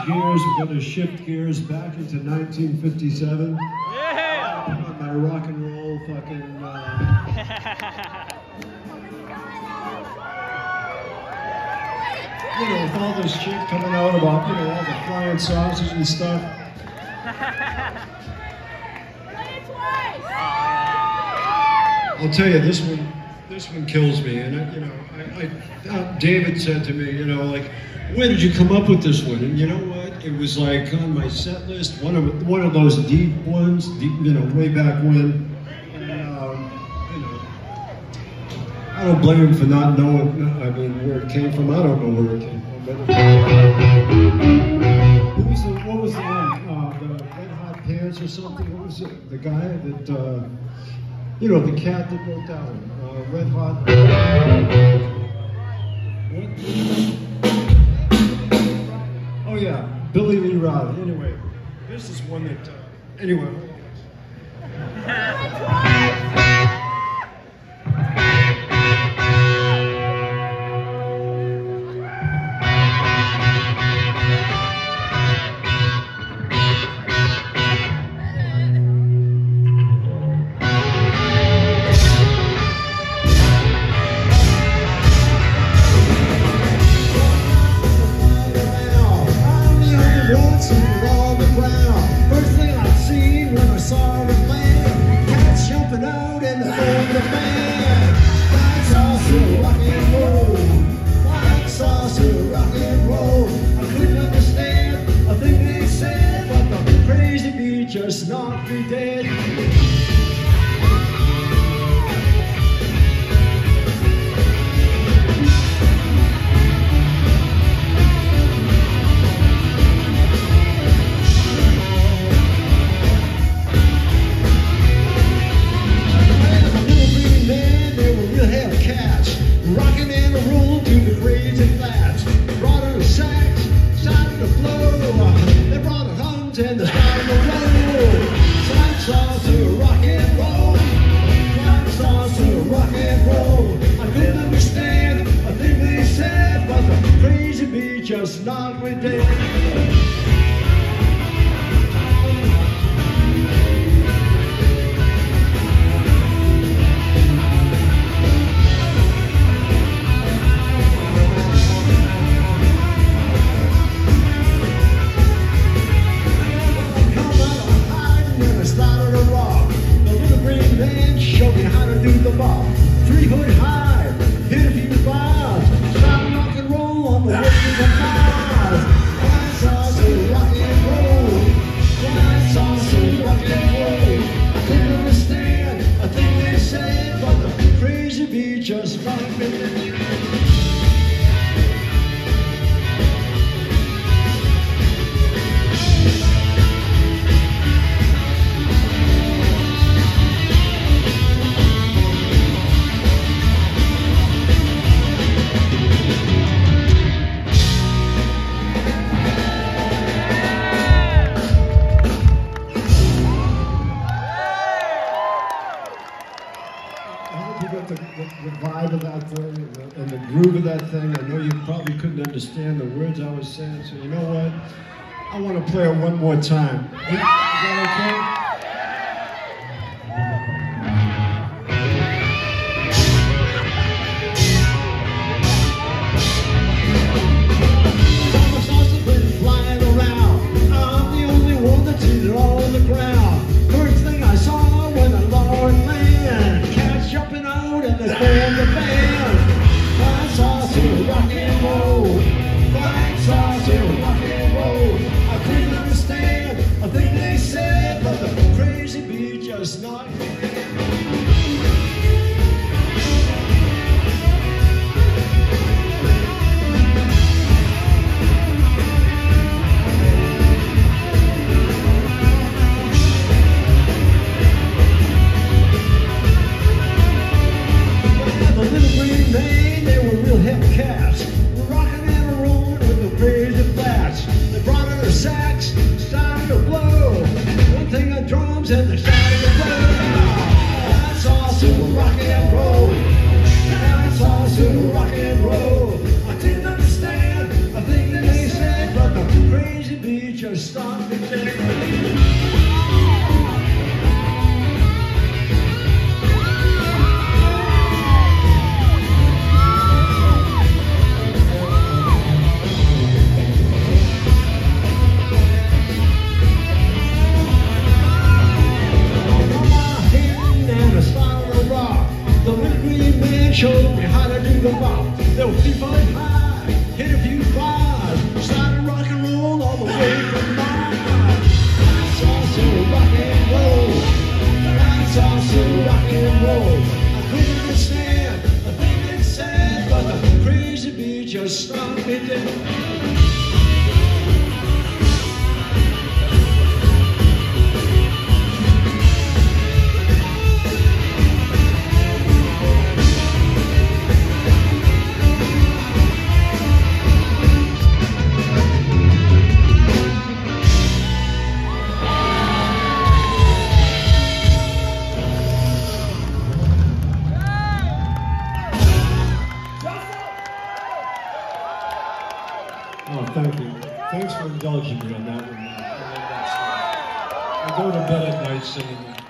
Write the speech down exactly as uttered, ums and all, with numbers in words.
gears. We're going to shift gears back into nineteen fifty-seven. Yeah! Put on my rock and roll fucking. Uh, you know, with all this shit coming out about, you know, all the flying saucers and stuff. I'll tell you, this one, this one kills me. And you know, I, I, uh, David said to me, you know, like, where did you come up with this one? And you know what? It was like on my set list, one of one of those deep ones, deep, you know, way back when. And um, you know, I don't blame him for not knowing. I mean, where it came from. I don't know where it came from. But who was the, what was the one? Uh, the Red Hot Pants or something? What was it? The guy that. Uh, You know, the cat that wrote that one, uh, Red Hot. What? Oh yeah, Billy Lee Riley. Anyway, this is one that, uh, anyway. Just not be dead. Rocking in a room to the crazy flats. Brought her a sax, started to blow. They brought her hunt and they started to roll. Flying saucer, rock and roll. Flying saucer, rock and roll. I couldn't understand a thing they said, but the crazy bee just knocked me dead. Show me how to do the ball. Three foot high, hit a few bars. Start rock and roll on the way to the Mars. Flying saucer, rock and roll. Flying saucer, rock and roll. I couldn't understand a thing they said, but the crazy bee just knocked me dead. The, the, the vibe of that thing and the, and the groove of that thing. I know you probably couldn't understand the words I was saying, so you know what? I want to play it one more time. Is that okay? Summer sauce has been flying around. I'm the only one that's seen it all on the ground. First thing I saw when I lowered land. Jumping out and they formed the band. Flying saucer, rock and roll. Flying saucer, rock and roll. I couldn't understand a thing they said, but the crazy beat just stopped me dead. Showed me how to do the bop. There were people high, hit a few bars, started rock and roll all the way from Mars. That's also rock and roll. That's also rock and roll. I couldn't understand, I think it's sad, but the crazy beat just stopped me dead. Oh, thank you. Thanks for indulging me on that one. I go to bed at night singing that.